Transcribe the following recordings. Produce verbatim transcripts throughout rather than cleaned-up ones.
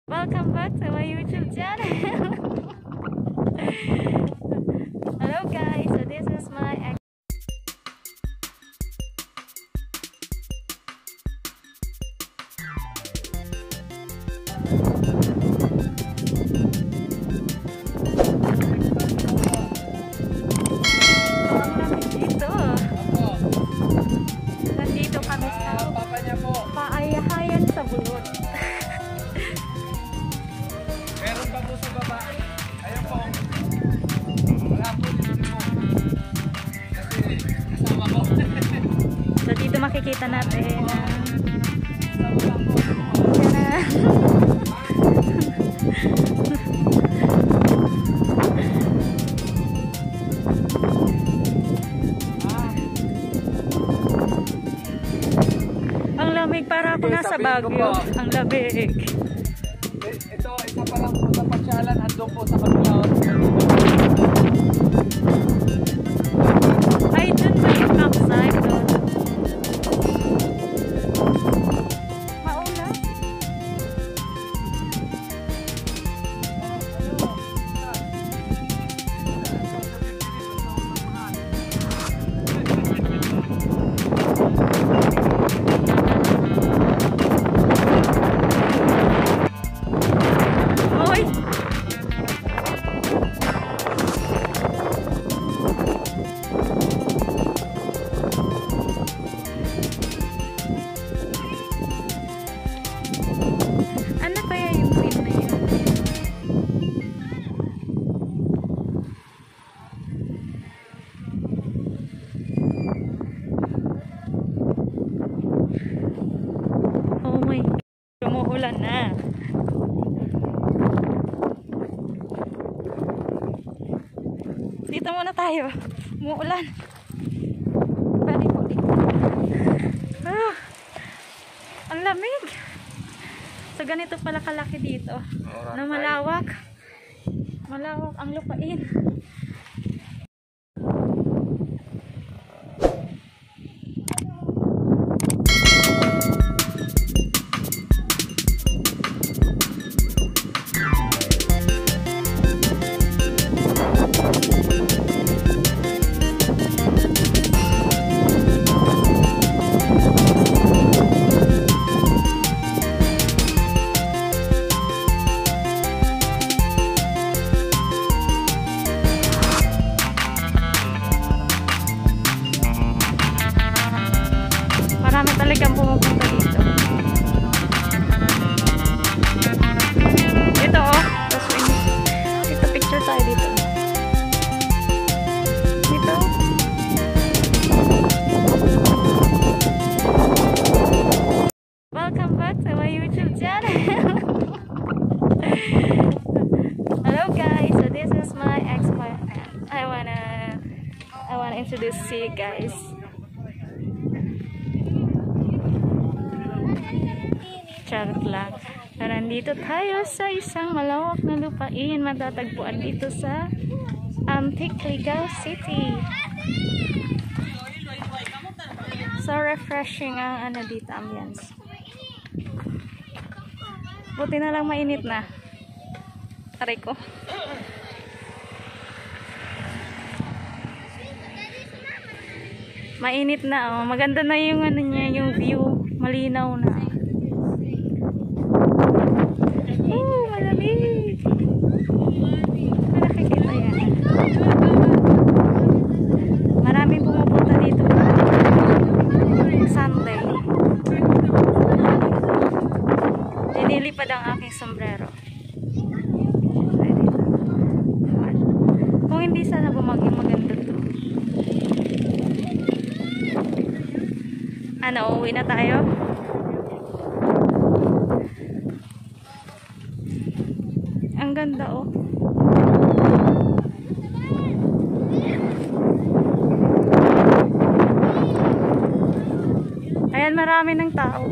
Welcome back to my YouTube channel. Hello guys, so this is my ex dito. Nandito kami sa paayahayan sa bulot. Meron pa po sa baba. Ayun po. Wala po dito po. Kasi kasama ko. So dito makikita natin na Kasama po. yan na. Ang lamig, para ako nasa Baguio. Ang lamig. Ito, isa pa lang po sa pasyalan. Andun po sa Katilaon. Ay, dun ba yung backside doon? Mauna? Hoy! Ano kaya yung green na yun? Oh my God. Umuulan na. Dito muna tayo. Umuulan. Pwede po dito. Ah, ang lamig. So ganito pala kalaki dito. Na malawak. Malawak ang lupain. Marami talagang pumupunta dito. Dito oh. Tapos dito picture tayo dito. Dito. Welcome back to my YouTube channel. Hello guys, so this is my ex-boyfriend. I wanna I wanna introduce you guys. Charot lang. Nandito tayo sa isang malawak na lupain. Matatagpuan dito sa Antique, Ligaw City. So refreshing ang ano dito, ambience. Buti na lang mainit na. Aray ko. Mainit na oh. Maganda na yung ano niya, yung view. Malinaw na. Oh, malamig. May nakikita yan. Maraming pumupunta dito. Sunday. Dinilipad ang aking sombrero. Kung hindi sana bumaging maganda to. Ano, uwi na tayo? Ang ganda oh. Ayan, marami ng tao.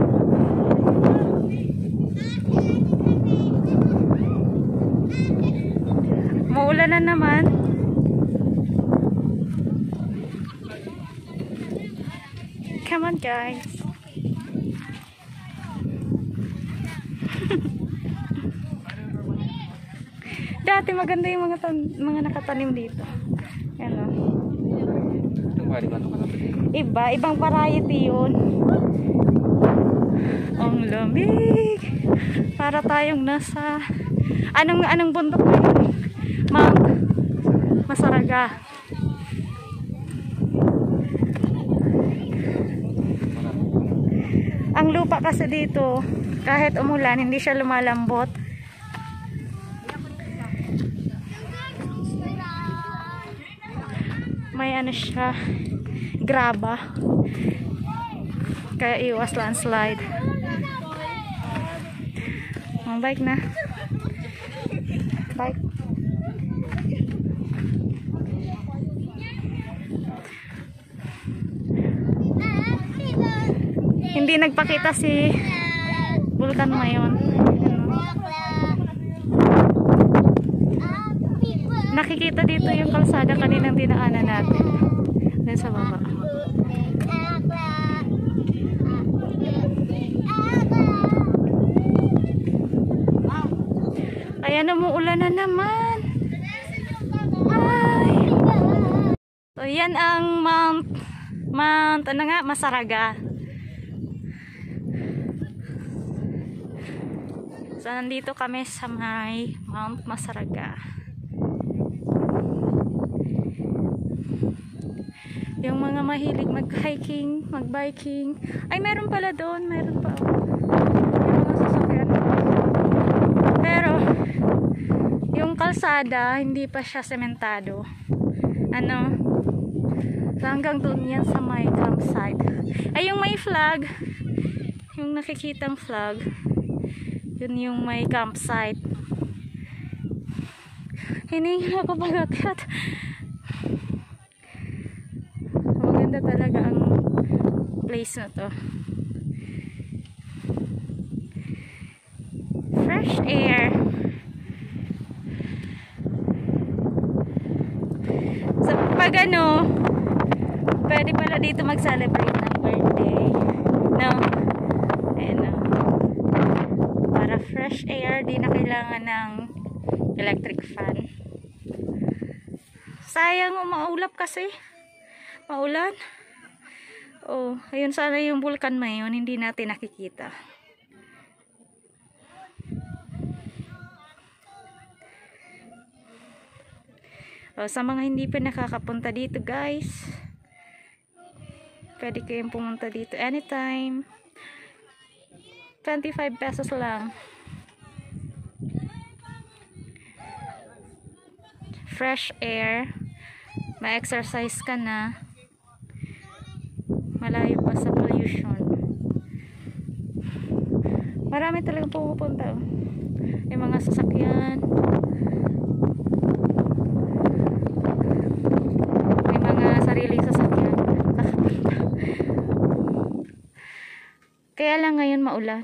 Maulan na naman. Come on guys. Dati maganda yung mga tan mga nakatanim dito. Yan o. Iba, ibang variety yun. Ang lamig. Para tayong nasa anong anong bundok na yun? Mount Masaraga. Ang lupa kasi dito, kahit umulan, hindi siya lumalambot. May ano siya, graba. Kaya iwas landslide. Ang bike na. Bike. Hindi nagpakita si Vulcan ngayon. Nakikita dito yung kalsada kaninang dinaanan natin. Doon sa baba. Ayan, umuulan na naman. Ay. So, yan ang Mount Mount, ano nga, Masaraga. So, nandito kami sa may Mount Masaraga. Yung mga mahilig mag-hiking, mag-biking. Ay, meron pala doon. Meron pa. Yung mga sasakyan. Pero, yung kalsada, hindi pa siya sementado. Ano? Hanggang doon yan sa may campsite. Ay, yung may flag. Yung nakikitang flag. Yun yung may campsite. Hiningal ako pag-akyat. Maganda talaga ang place na to. Fresh air. So, pag ano, pwede pala dito mag-celebrate ng birthday. No? Ayan o. Para fresh air, di na kailangan ng electric fan. Sayang o, maulap kasi. Maulan. Oh, ayun sana yung Vulcan ngayon, hindi natin nakikita. Oh, sa mga hindi pa nakakapunta dito, guys, pwede kayong pumunta dito anytime. twenty-five pesos lang. Fresh air. Ma-exercise ka na. Malayo pa sa pollution. Marami talagang pumupunta. Oh. Yung mga sasakyan. May mga sariling sasakyan. Kaya lang ngayon maulan.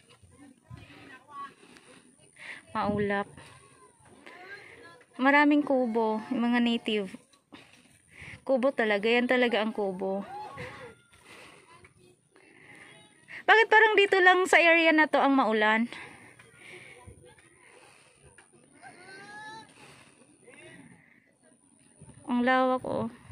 Maulap. Maraming kubo. Yung mga native. Kubo talaga. Yan talaga ang kubo. Bakit parang dito lang sa area na to ang maulan? Ang lawak oh.